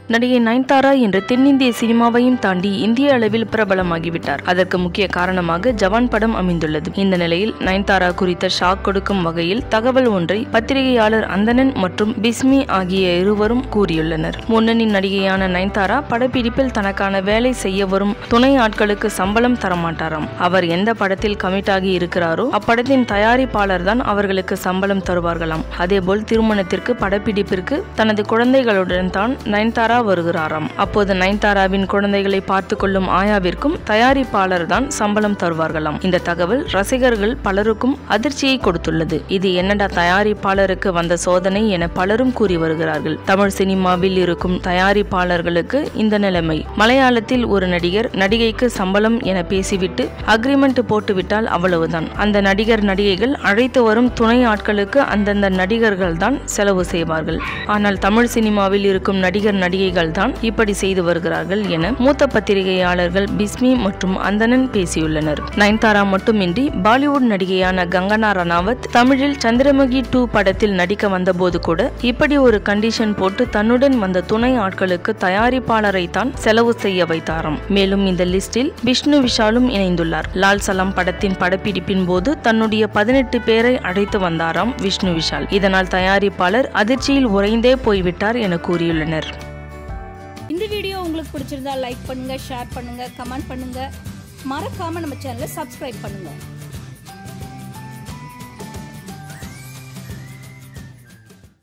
நடிகை நயன்தாரா இன்று தென்னிந்திய சினிமாவையும் தாண்டி இந்திய அளவில் பிரபலமாகிவிட்டார். அதற்கு முக்கிய காரணமாக ஜவான் படம் அமைந்துள்ளது. இந்த நிலையில் நயன்தாரா குறித்த ஷாக் கொடுக்கும் வகையில் தகவல் ஒன்றை பத்திரிகையாளர் அந்தணன் மற்றும் பிஸ்மி ஆகிய இருவரும் கூறியுள்ளனர். முன்னணி நடிகையான நயன்தாரா படப்பிடிப்பில் தனக்கான வேலை செய்ய வரும் துணை ஆட்களுக்கு சம்பளம் தரமாட்டாராம். அவர் எந்த படத்தில் கமிட் ஆகி இருக்கிறாரோ அப்படத்தின் தயாரிப்பாளர் தான் அவர்களுக்கு சம்பளம் தருவார்களாம். அதேபோல் திருமணத்திற்கு படப்பிடிப்பிற்கு தனது குழந்தைகளுடன் தான் நயன்தாரா வருகிறாராம். அப்போது நயன்தாராவின் குழந்தைகளை பார்த்து கொள்ளும் ஆயாவிற்கும் தயாரிப்பாளர் தான் சம்பளம் தருவார்களாம். இந்த தகவல் ரசிகர்கள் பலருக்கும் அதிர்ச்சியை கொடுத்துள்ளது. இது என்னடா தயாரிப்பாளருக்கு வந்த சோதனை என பலரும் கூறி வருகிறார்கள். தமிழ் சினிமாவில் இருக்கும் தயாரிப்பாளர்களுக்கு இந்த நிலைமை. மலையாளத்தில் ஒரு நடிகர் நடிகைக்கு சம்பளம் என பேசிவிட்டு அக்ரிமெண்ட் போட்டுவிட்டால் அவ்வளவுதான். அந்த நடிகர் நடிகைகள் அழைத்து வரும் துணை ஆட்களுக்கு அந்தந்த நடிகர்கள் தான் செலவு செய்வார்கள். ஆனால் தமிழ் சினிமாவில் இருக்கும் நடிகர் நடிகைகள் தான் இப்படி செய்து வருகிறார்கள் என மூத்த பத்திரிகையாளர்கள் பிஸ்மி மற்றும் அந்தணன் பேசியுள்ளனர். நயன்தாரா மட்டுமின்றி பாலிவுட் நடிகையான கங்கனா ரணாவத் தமிழில் சந்திரமுகி 2 படத்தில் நடிக்க வந்தபோது கூட இப்படி ஒரு கண்டிஷன் போட்டு தன்னுடன் வந்த துணை ஆட்களுக்கு தயாரிப்பாளரை தான் செலவு செய்ய வைத்தாராம். மேலும் இந்த லிஸ்டில் விஷ்ணு விஷாலும் இணைந்துள்ளார். லால் சலாம் படத்தின் படப்பிடிப்பின் போது தன்னுடைய 18 பேரை அழைத்து வந்தாராம் விஷ்ணு விஷால். இதனால் தயாரிப்பாளர் அதிர்ச்சியில் உறைந்தே போய்விட்டார் என கூறியுள்ளனர். இந்த வீடியோ உங்களுக்கு பிடிச்சிருந்தா லைக் பண்ணுங்க, ஷேர் பண்ணுங்க, கமெண்ட் பண்ணுங்க. மறக்காம நம்ம சேனலை சப்ஸ்கிரைப் பண்ணுங்க.